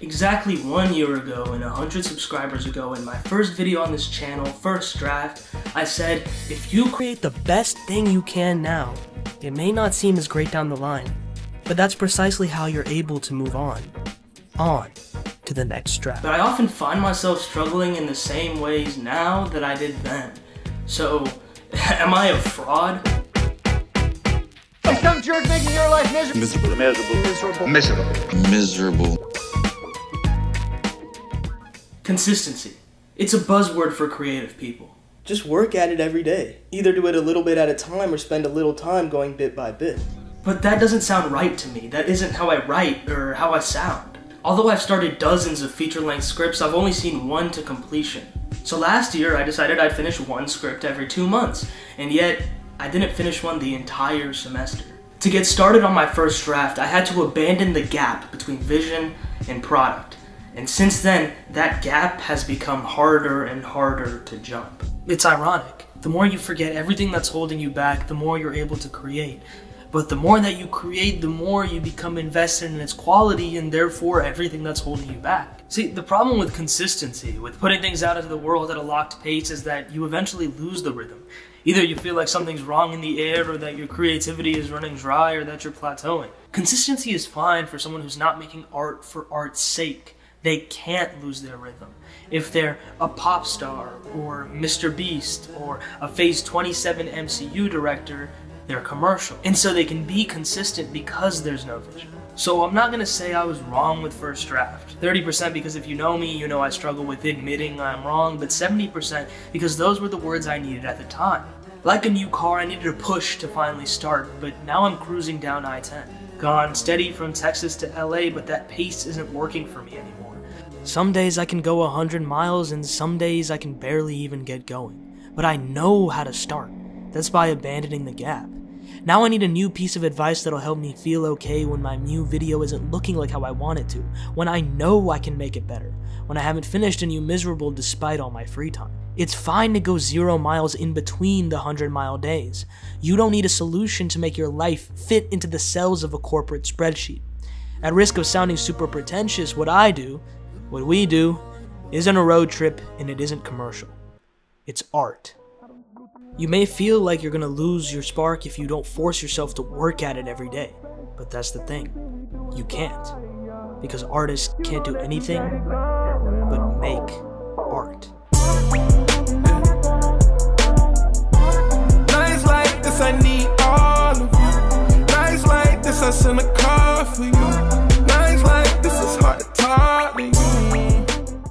Exactly 1 year ago and 100 subscribers ago in my first video on this channel, First Draft, I said, if you create the best thing you can now, it may not seem as great down the line, but that's precisely how you're able to move on to the next draft. But I often find myself struggling in the same ways now that I did then. So, am I a fraud? Some jerk making your life miserable. Miserable. Consistency. It's a buzzword for creative people. Just work at it every day. Either do it a little bit at a time or spend a little time going bit by bit. But that doesn't sound right to me. That isn't how I write or how I sound. Although I've started dozens of feature-length scripts, I've only seen one to completion. So last year, I decided I'd finish one script every 2 months, and yet I didn't finish one the entire semester. To get started on my first draft, I had to abandon the gap between vision and product. And since then, that gap has become harder and harder to jump. It's ironic. The more you forget everything that's holding you back, the more you're able to create. But the more that you create, the more you become invested in its quality and therefore everything that's holding you back. See, the problem with consistency, with putting things out into the world at a locked pace, is that you eventually lose the rhythm. Either you feel like something's wrong in the air, or that your creativity is running dry, or that you're plateauing. Consistency is fine for someone who's not making art for art's sake. They can't lose their rhythm. If they're a pop star, or Mr. Beast, or a Phase 27 MCU director, they're commercial. And so they can be consistent because there's no vision. So I'm not gonna say I was wrong with First Draft. 30% because if you know me, you know I struggle with admitting I'm wrong, but 70% because those were the words I needed at the time. Like a new car, I needed a push to finally start, but now I'm cruising down I-10. Gone steady from Texas to LA, but that pace isn't working for me anymore. Some days I can go 100 miles and some days I can barely even get going. But I know how to start. That's by abandoning the gap. Now I need a new piece of advice that'll help me feel okay when my new video isn't looking like how I want it to, when I know I can make it better, when I haven't finished a new miserable despite all my free time. It's fine to go 0 miles in between the 100-mile days. You don't need a solution to make your life fit into the cells of a corporate spreadsheet. At risk of sounding super pretentious, what we do, isn't a road trip and it isn't commercial. It's art. You may feel like you're gonna lose your spark if you don't force yourself to work at it every day, but that's the thing. You can't. Because artists can't do anything but make art. Nights like this, I need all of you. Nights like this, I send a call for you. Nights like this, it's hard to talk to you.